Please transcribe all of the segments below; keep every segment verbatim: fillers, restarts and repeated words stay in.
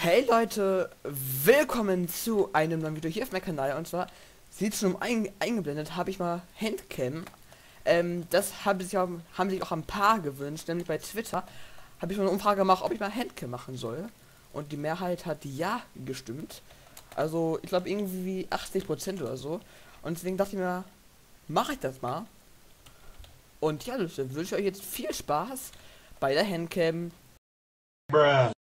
Hey Leute, willkommen zu einem neuen Video hier auf meinem Kanal. Und zwar sieht schon ein, eingeblendet, habe ich mal Handcam. Ähm, das haben sich, auch, haben sich auch ein paar gewünscht, nämlich bei Twitter habe ich mal eine Umfrage gemacht, ob ich mal Handcam machen soll. Und die Mehrheit hat ja gestimmt. Also ich glaube irgendwie achtzig Prozent oder so. Und deswegen dachte ich mir, mache ich das mal. Und ja, Leute, wünsche ich euch jetzt viel Spaß bei der Handcam. Bruh.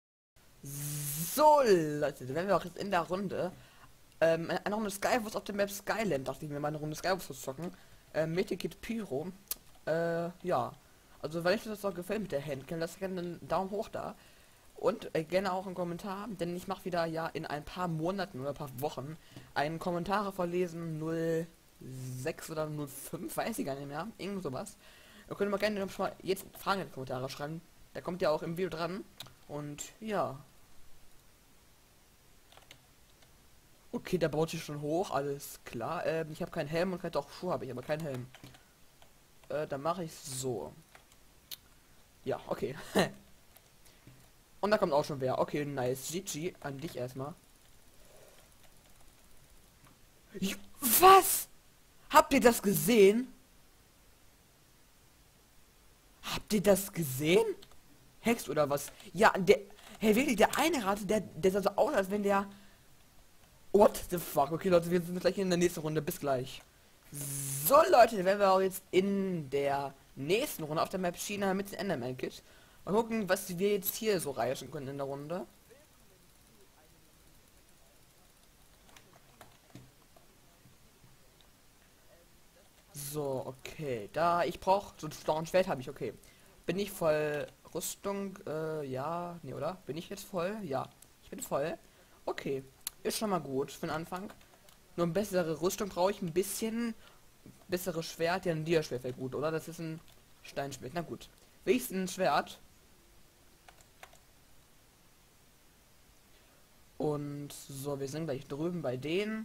So Leute, dann werden wir auch jetzt in der Runde ähm, eine Runde Skywars auf der Map Skyland, dachte ich mir, mal eine Runde Skywars zu zocken. Ähm, Medikit Pyro. Äh, ja. Also wenn euch das auch gefällt mit der Handcam, lasst gerne einen Daumen hoch da. Und äh, gerne auch einen Kommentar, denn ich mache wieder ja in ein paar Monaten oder ein paar Wochen einen Kommentare verlesen, null sechs oder null fünf, weiß ich gar nicht mehr, irgend sowas. Ihr könnt mal gerne schon mal jetzt Fragen in die Kommentare schreiben, da kommt ja auch im Video dran. Und ja. Okay, der baut sich schon hoch, alles klar. Ähm, ich habe keinen Helm und kein doch Schuhe habe ich, aber keinen Helm. Äh, dann mache ich so. Ja, okay. Und da kommt auch schon wer. Okay, nice. G G an dich erstmal. Ich- Was? Habt ihr das gesehen? Habt ihr das gesehen? Hext oder was? Ja, der. Hey, wirklich, der eine Rate, der, der sah so aus, als wenn der. What the fuck? Okay, Leute, wir sind gleich in der nächsten Runde. Bis gleich. So Leute, dann werden wir auch jetzt in der nächsten Runde auf der Map China mit dem Enderman Kit. Mal gucken, was wir jetzt hier so reißen können in der Runde. So, okay. Da ich brauche so doch ein Schwert habe ich, okay. Bin ich voll Rüstung? Äh, ja, nee, oder? Bin ich jetzt voll? Ja. Ich bin voll. Okay. Ist schon mal gut für den Anfang. Nur eine bessere Rüstung brauche ich ein bisschen. Besseres Schwert, ja, ein Dia-Schwert wäre gut, oder? Das ist ein Steinschwert. Na gut. Wenigstens ein Schwert. Und so, wir sind gleich drüben bei denen.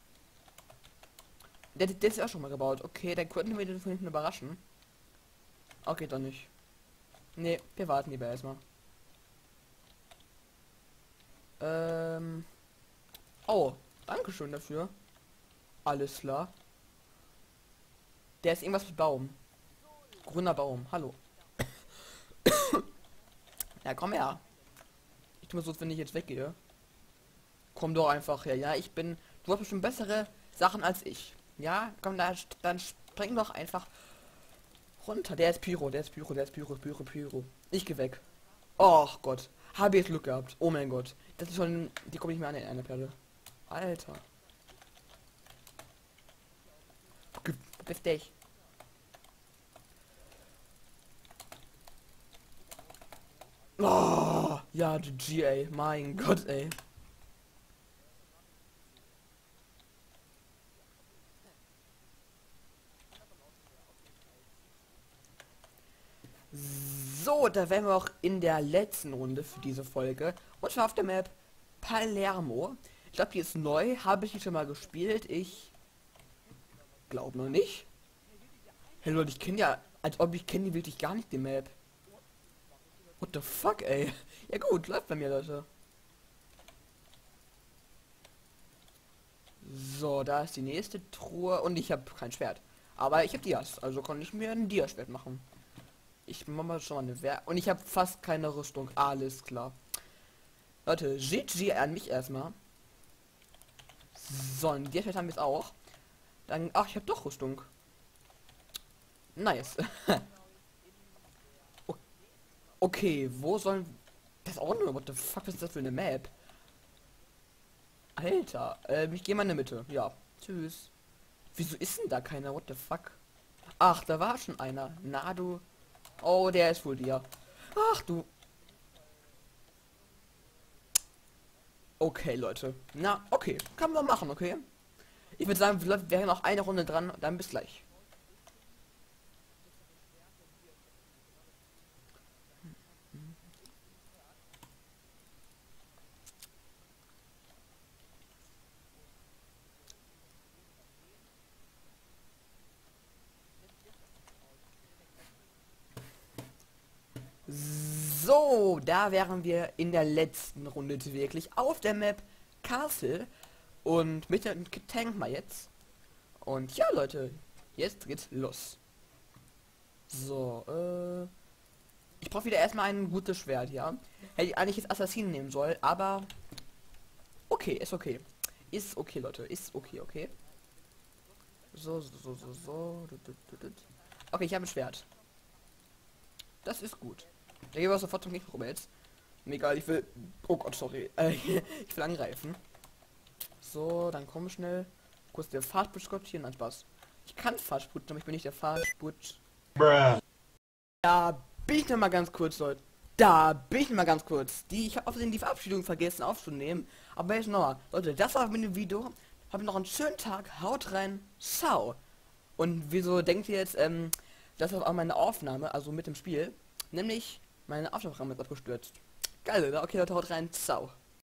Der, der ist ja auch schon mal gebaut. Okay, dann könnten wir den von hinten überraschen. Okay, doch nicht. Nee, wir warten lieber erstmal. Ähm. Oh, Dankeschön dafür. Alles klar. Der ist irgendwas mit Baum. Grüner Baum. Hallo. Ja, komm her. Ich tue mir so, als wenn ich jetzt weggehe. Komm doch einfach her. Ja, ich bin. Du hast bestimmt bessere Sachen als ich. Ja, komm, da, dann spring doch einfach runter. Der ist Pyro, der ist Pyro, der ist Pyro, Pyro, Pyro. Ich geh weg. Och Gott. Habe jetzt Glück gehabt. Oh mein Gott. Das ist schon. Die komme ich mir an in eine Perle. Alter. Verpiss dich. Oh, ja, G G, ey. Mein Gott, ey. So, da wären wir auch in der letzten Runde für diese Folge. Und zwar auf der Map Palermo. Ich glaube, die ist neu. Habe ich die schon mal gespielt? Ich glaube noch nicht. Hey Leute, ich kenne ja, als ob ich kenne die wirklich gar nicht, die Map. What the fuck, ey? Ja gut, läuft bei mir, Leute. So, da ist die nächste Truhe und ich habe kein Schwert. Aber ich habe Dias, also kann ich mir ein Dia-Schwert machen. Ich mache mal schon mal eine Wehr. Und ich habe fast keine Rüstung. Alles klar. Leute, G G an mich erstmal. So, ein Dia-Schwert haben wir jetzt auch. Dann, ach, ich habe doch Rüstung. Nice. O- okay, wo sollen... Das ist auch nur, what the fuck, was ist das für eine Map? Alter, ähm, ich gehe mal in der Mitte. Ja, tschüss. Wieso ist denn da keiner? What the fuck? Ach, da war schon einer. Na du. Oh, der ist wohl dir. Ach du. Okay, Leute. Na, okay. Kann man machen, okay? Ich würde sagen, wir wären noch eine Runde dran. Dann bis gleich. So, So, da wären wir in der letzten Runde wirklich auf der Map Castle und mit dem Tank mal jetzt. Und ja, Leute, jetzt geht's los. So, äh, ich brauche wieder erstmal ein gutes Schwert, ja. Hätte ich eigentlich jetzt Assassinen nehmen sollen, aber okay, ist okay. Ist okay, Leute, ist okay, okay. So, so, so, so, so. Okay, ich habe ein Schwert. Das ist gut. Da gehen wir sofort zum Gegner jetzt. Mir egal, ich will... Oh Gott, sorry. Äh, ich will angreifen. So, dann komm schnell. Kurz der Fahrtspurt skoppieren, an Spaß. Ich kann Fahrtspurt, aber ich bin nicht der Fahrtspurt. Da bin ich noch mal ganz kurz, Leute. Da bin ich noch mal ganz kurz. Die, ich habe auf die Verabschiedung vergessen aufzunehmen. Aber jetzt noch mal. Leute, das war mit dem Video. Habt noch einen schönen Tag. Haut rein. Ciao. Und wieso denkt ihr jetzt, ähm, das ist auch meine Aufnahme, also mit dem Spiel? Nämlich, meine Aufnahmeprogramm ist abgestürzt. Geil, oder? Okay, Leute, haut rein. Ciao.